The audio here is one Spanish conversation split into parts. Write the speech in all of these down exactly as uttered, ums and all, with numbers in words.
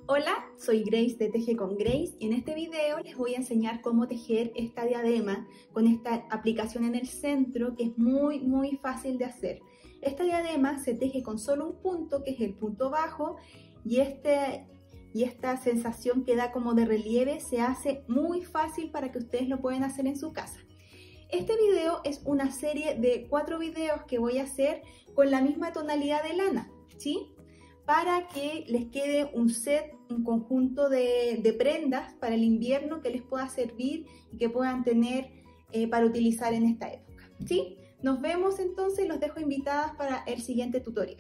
Hola, soy Grace de Teje con Grace y en este video les voy a enseñar cómo tejer esta diadema con esta aplicación en el centro que es muy muy fácil de hacer. Esta diadema se teje con solo un punto, que es el punto bajo, y, este, y esta sensación que da como de relieve se hace muy fácil para que ustedes lo puedan hacer en su casa. Este video es una serie de cuatro videos que voy a hacer con la misma tonalidad de lana, ¿sí? Para que les quede un set, un conjunto de, de prendas para el invierno que les pueda servir y que puedan tener eh, para utilizar en esta época, ¿sí? Nos vemos entonces, los dejo invitadas para el siguiente tutorial.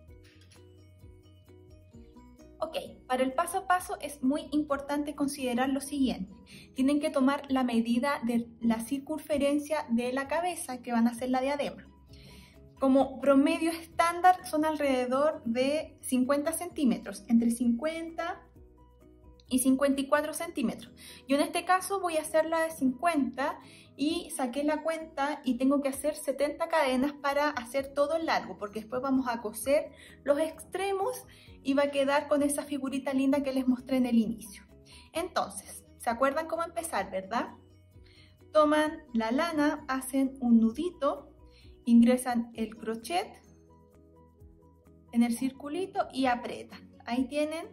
Ok, para el paso a paso es muy importante considerar lo siguiente. Tienen que tomar la medida de la circunferencia de la cabeza que van a hacer la diadema. Como promedio estándar son alrededor de cincuenta centímetros, entre cincuenta y cincuenta y cuatro centímetros. Yo en este caso voy a hacer la de cincuenta y saqué la cuenta y tengo que hacer setenta cadenas para hacer todo el largo, porque después vamos a coser los extremos y va a quedar con esa figurita linda que les mostré en el inicio. Entonces, ¿se acuerdan cómo empezar, verdad? Toman la lana, hacen un nudito, ingresan el crochet en el circulito y aprietan. Ahí tienen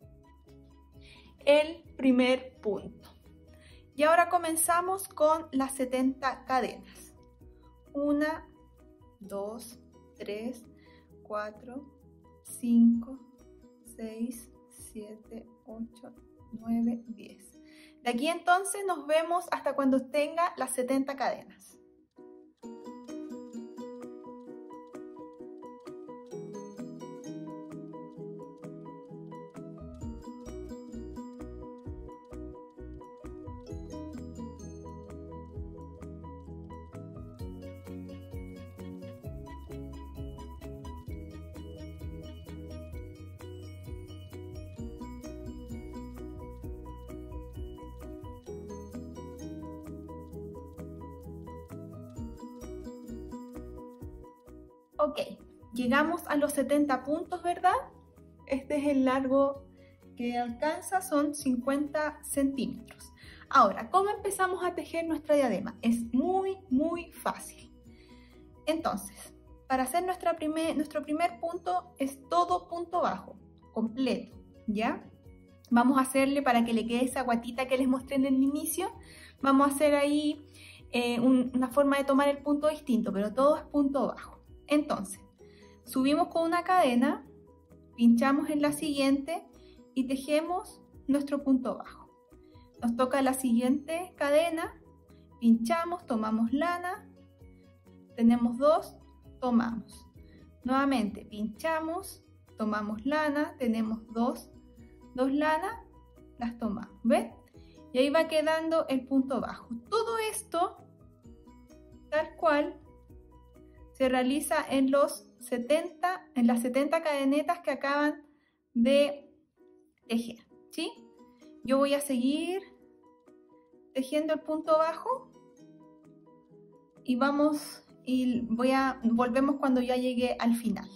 el primer punto. Y ahora comenzamos con las setenta cadenas. una, dos, tres, cuatro, cinco, seis, siete, ocho, nueve, diez. De aquí entonces nos vemos hasta cuando tenga las setenta cadenas. Ok, llegamos a los setenta puntos, ¿verdad? Este es el largo que alcanza, son cincuenta centímetros. Ahora, ¿cómo empezamos a tejer nuestra diadema? Es muy, muy fácil. Entonces, para hacer nuestra primer, nuestro primer punto es todo punto bajo, completo, ¿ya? Vamos a hacerle, para que le quede esa guatita que les mostré en el inicio, vamos a hacer ahí eh, un, una forma de tomar el punto distinto, pero todo es punto bajo. Entonces, subimos con una cadena, pinchamos en la siguiente y tejemos nuestro punto bajo. Nos toca la siguiente cadena, pinchamos, tomamos lana, tenemos dos, tomamos. Nuevamente, pinchamos, tomamos lana, tenemos dos, dos lanas, las tomamos, ¿ven? Y ahí va quedando el punto bajo. Todo esto, tal cual, se realiza en los setenta, en las setenta cadenetas que acaban de tejer, ¿sí? Yo voy a seguir tejiendo el punto bajo y vamos y voy a volvemos cuando ya llegue al final.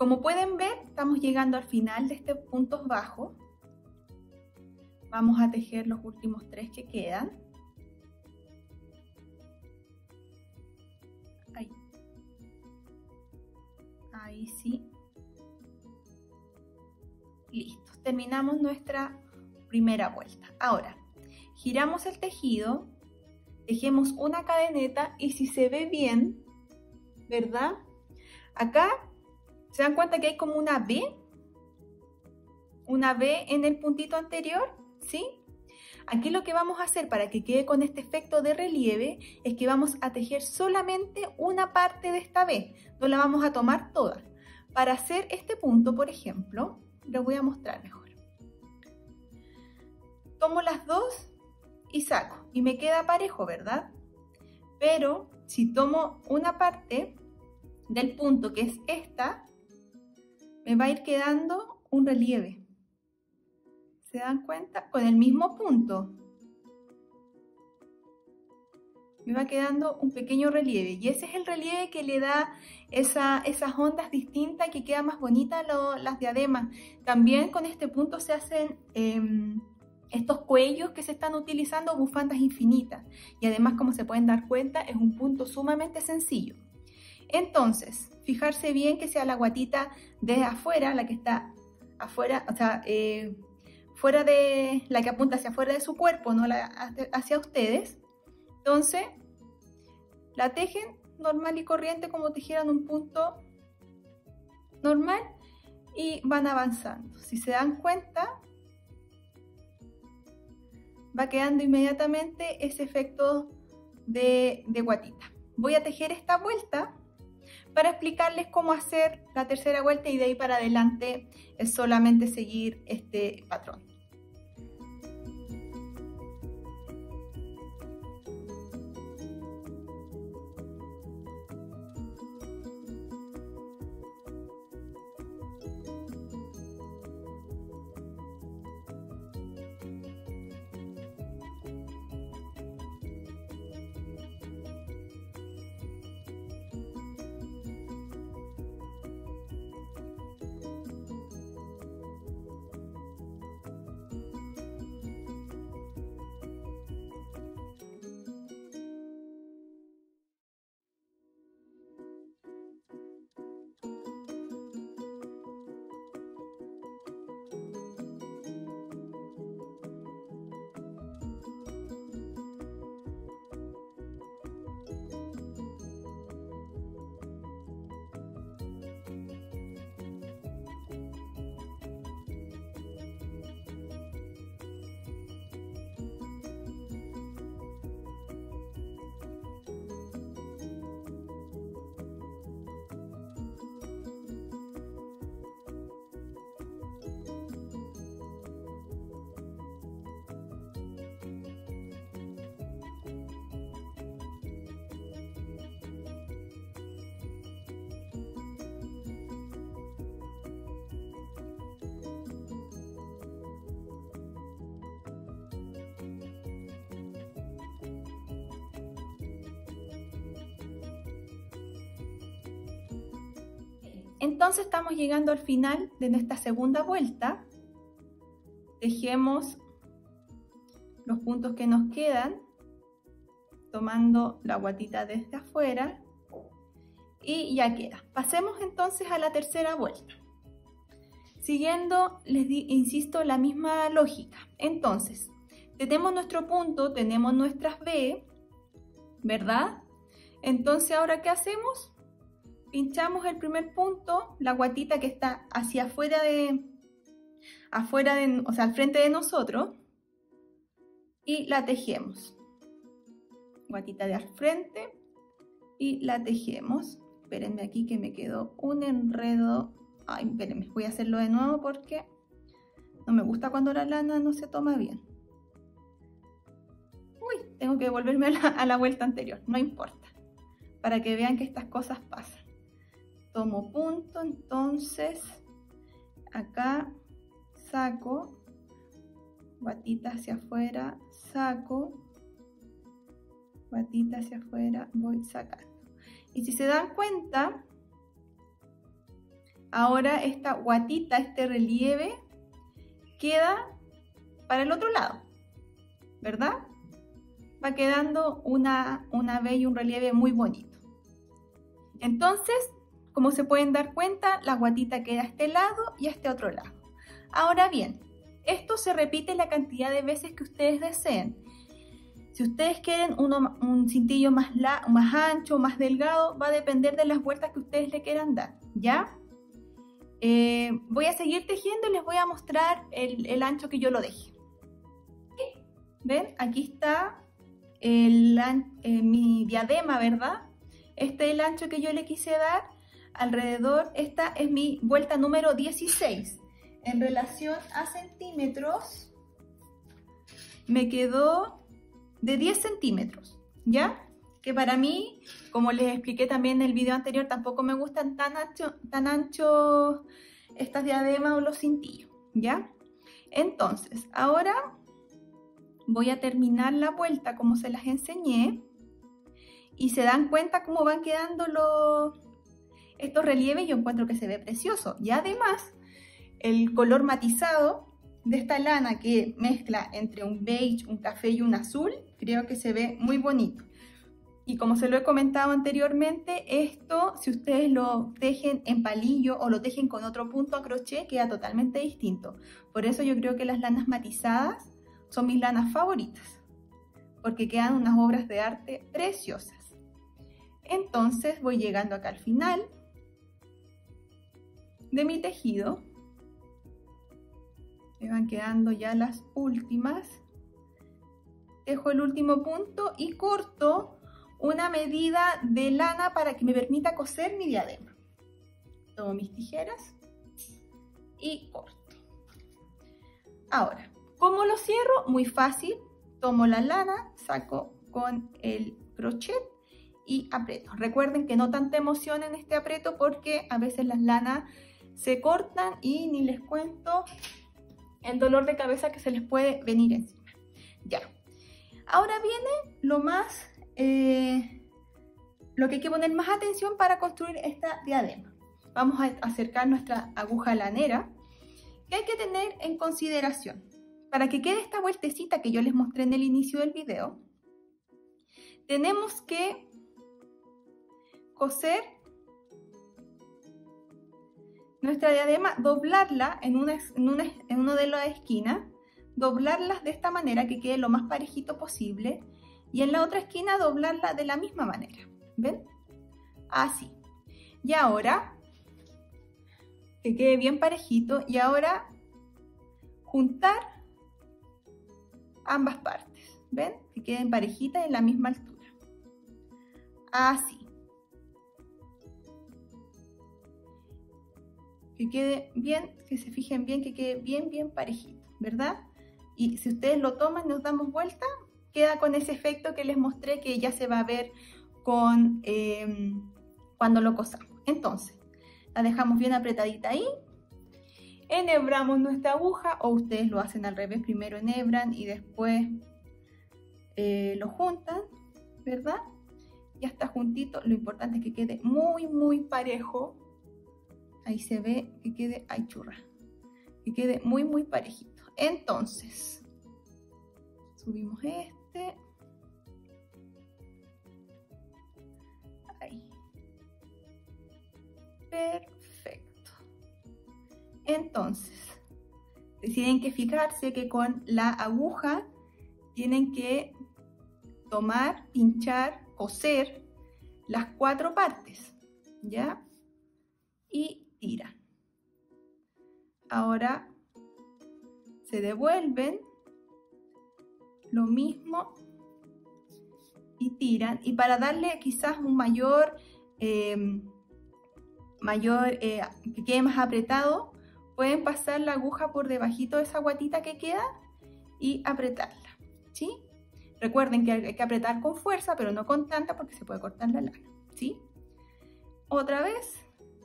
Como pueden ver, estamos llegando al final de estos puntos bajos. Vamos a tejer los últimos tres que quedan. Ahí. Ahí sí. Listo. Terminamos nuestra primera vuelta. Ahora, giramos el tejido, tejemos una cadeneta y si se ve bien, ¿verdad? Acá, ¿se dan cuenta que hay como una V? Una V en el puntito anterior, ¿sí? Aquí lo que vamos a hacer para que quede con este efecto de relieve es que vamos a tejer solamente una parte de esta V, no la vamos a tomar toda. Para hacer este punto, por ejemplo, lo voy a mostrar mejor. Tomo las dos y saco, y me queda parejo, ¿verdad? Pero si tomo una parte del punto, que es esta, me va a ir quedando un relieve. ¿Se dan cuenta? Con el mismo punto me va quedando un pequeño relieve, y ese es el relieve que le da esa, esas ondas distintas, que queda más bonita lo, las diademas. También con este punto se hacen eh, estos cuellos que se están utilizando, bufandas infinitas, y además, como se pueden dar cuenta, es un punto sumamente sencillo. Entonces, fijarse bien que sea la guatita de afuera, la que está afuera, o sea, eh, fuera de, la que apunta hacia afuera de su cuerpo, no la, hacia ustedes. Entonces, la tejen normal y corriente como tejieran un punto normal y van avanzando. Si se dan cuenta, va quedando inmediatamente ese efecto de, de guatita. Voy a tejer esta vuelta para explicarles cómo hacer la tercera vuelta, y de ahí para adelante es solamente seguir este patrón. Entonces estamos llegando al final de nuestra segunda vuelta. Tejemos los puntos que nos quedan, tomando la guatita desde afuera, y ya queda. Pasemos entonces a la tercera vuelta. Siguiendo, les di, insisto, la misma lógica. Entonces, tenemos nuestro punto, tenemos nuestras V, ¿verdad? Entonces, ¿ahora qué hacemos? Pinchamos el primer punto, la guatita que está hacia afuera de, afuera de, o sea, al frente de nosotros, y la tejemos. Guatita de al frente y la tejemos. Espérenme aquí que me quedó un enredo. Ay, espérenme, voy a hacerlo de nuevo porque no me gusta cuando la lana no se toma bien. Uy, tengo que volverme a la, a la vuelta anterior, no importa, para que vean que estas cosas pasan. Tomo punto, entonces acá saco, guatita hacia afuera, saco, guatita hacia afuera, voy sacando. Y si se dan cuenta, ahora esta guatita, este relieve, queda para el otro lado, ¿verdad? Va quedando una, una V y un relieve muy bonito. Entonces, como se pueden dar cuenta, la guatita queda a este lado y a este otro lado. Ahora bien, esto se repite la cantidad de veces que ustedes deseen. Si ustedes quieren uno, un cintillo más, la, más ancho, más delgado, va a depender de las vueltas que ustedes le quieran dar, ¿ya? Eh, voy a seguir tejiendo y les voy a mostrar el, el ancho que yo lo deje. ¿Ven? Aquí está el, eh, mi diadema, ¿verdad? Este es el ancho que yo le quise dar. Alrededor, esta es mi vuelta número dieciséis. En relación a centímetros, me quedó de diez centímetros, ¿ya? Que para mí, como les expliqué también en el video anterior, tampoco me gustan tan anchos tan ancho estas diademas o los cintillos, ¿ya? Entonces, ahora voy a terminar la vuelta como se las enseñé y se dan cuenta cómo van quedando los, estos relieves. Yo encuentro que se ve precioso y además el color matizado de esta lana que mezcla entre un beige, un café y un azul, creo que se ve muy bonito. Y como se lo he comentado anteriormente, esto si ustedes lo tejen en palillo o lo tejen con otro punto a crochet, queda totalmente distinto. Por eso yo creo que las lanas matizadas son mis lanas favoritas, porque quedan unas obras de arte preciosas. Entonces voy llegando acá al final de mi tejido. Me van quedando ya las últimas. Dejo el último punto y corto una medida de lana para que me permita coser mi diadema. Tomo mis tijeras y corto. Ahora, ¿cómo lo cierro? Muy fácil. Tomo la lana, saco con el crochet y aprieto. Recuerden que no tanta emoción en este aprieto porque a veces las lanas se cortan y ni les cuento el dolor de cabeza que se les puede venir encima. Ya. Ahora viene lo más, eh, lo que hay que poner más atención para construir esta diadema. Vamos a acercar nuestra aguja lanera, que hay que tener en consideración. Para que quede esta vueltecita que yo les mostré en el inicio del video, tenemos que coser nuestra diadema, doblarla en, una, en, una, en una de las esquinas, doblarlas de esta manera que quede lo más parejito posible y en la otra esquina doblarla de la misma manera, ¿ven? Así. Y ahora, que quede bien parejito, y ahora juntar ambas partes, ¿ven? Que queden parejitas en la misma altura. Así. Que quede bien, que se fijen bien, que quede bien, bien parejito, ¿verdad? Y si ustedes lo toman y nos damos vuelta, queda con ese efecto que les mostré que ya se va a ver con, eh, cuando lo cosamos. Entonces, la dejamos bien apretadita ahí. Enhebramos nuestra aguja, o ustedes lo hacen al revés, primero enhebran y después eh, lo juntan, ¿verdad? Ya está juntito, lo importante es que quede muy, muy parejo. Ahí se ve que quede, ay churra, que quede muy muy parejito. Entonces, subimos este. Ahí. Perfecto. Entonces, tienen que fijarse que con la aguja tienen que tomar, pinchar, coser las cuatro partes, ¿ya? Y tiran. Ahora se devuelven lo mismo y tiran, y para darle quizás un mayor eh, mayor eh, que quede más apretado, pueden pasar la aguja por debajito de esa guatita que queda y apretarla, ¿sí? Recuerden que hay que apretar con fuerza, pero no con tanta porque se puede cortar la lana, ¿sí? Otra vez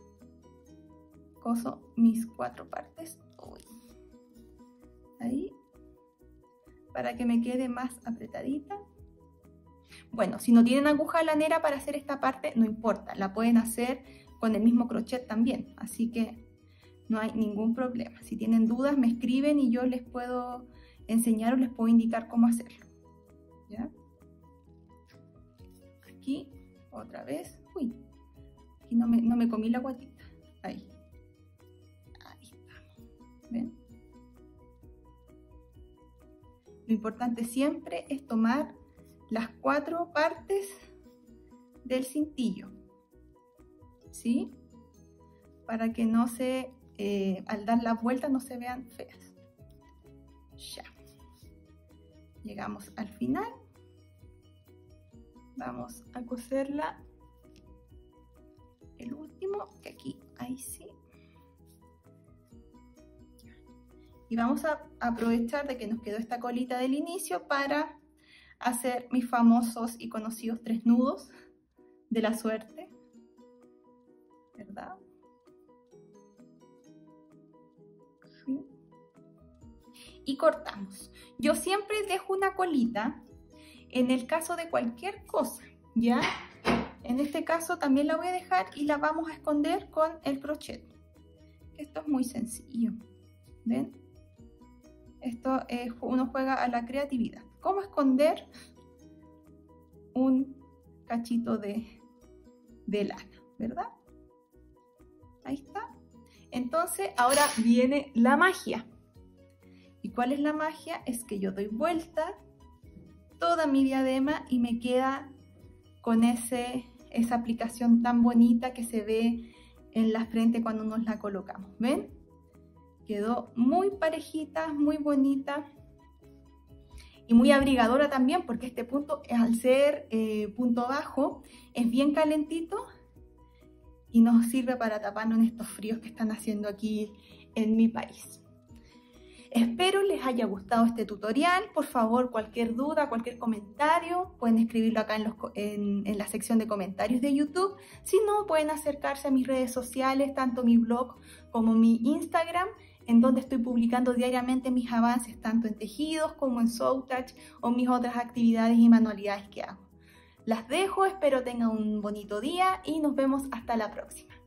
coso mis cuatro partes. Uy. Ahí, para que me quede más apretadita. Bueno, si no tienen aguja lanera para hacer esta parte, no importa, la pueden hacer con el mismo crochet también, así que no hay ningún problema. Si tienen dudas me escriben y yo les puedo enseñar o les puedo indicar cómo hacerlo. ¿Ya? Aquí, otra vez. Uy, aquí no me, no me comí la guatita. Ahí. Ahí estamos. ¿Ven? Lo importante siempre es tomar las cuatro partes del cintillo, ¿sí? Para que no se, eh, al dar la vuelta no se vean feas. Ya. Llegamos al final. Vamos a coserla. El último, que aquí, ahí sí. Y vamos a aprovechar de que nos quedó esta colita del inicio para hacer mis famosos y conocidos tres nudos de la suerte, ¿verdad? Sí. Y cortamos. Yo siempre dejo una colita en el caso de cualquier cosa, ¿ya? En este caso también la voy a dejar y la vamos a esconder con el crochet. Esto es muy sencillo, ¿ven? Esto es, uno juega a la creatividad. ¿Cómo esconder un cachito de, de lana, verdad? Ahí está. Entonces, ahora viene la magia. ¿Y cuál es la magia? Es que yo doy vuelta toda mi diadema y me queda con ese, esa aplicación tan bonita que se ve en la frente cuando nos la colocamos. ¿Ven? Quedó muy parejita, muy bonita y muy abrigadora también, porque este punto, al ser eh, punto bajo, es bien calentito y nos sirve para taparnos en estos fríos que están haciendo aquí en mi país. Espero les haya gustado este tutorial. Por favor, cualquier duda, cualquier comentario, pueden escribirlo acá en, los, en, en la sección de comentarios de YouTube. Si no, pueden acercarse a mis redes sociales, tanto mi blog como mi Instagram, en donde estoy publicando diariamente mis avances, tanto en tejidos como en Sew Touch o mis otras actividades y manualidades que hago. Las dejo, espero tengan un bonito día y nos vemos hasta la próxima.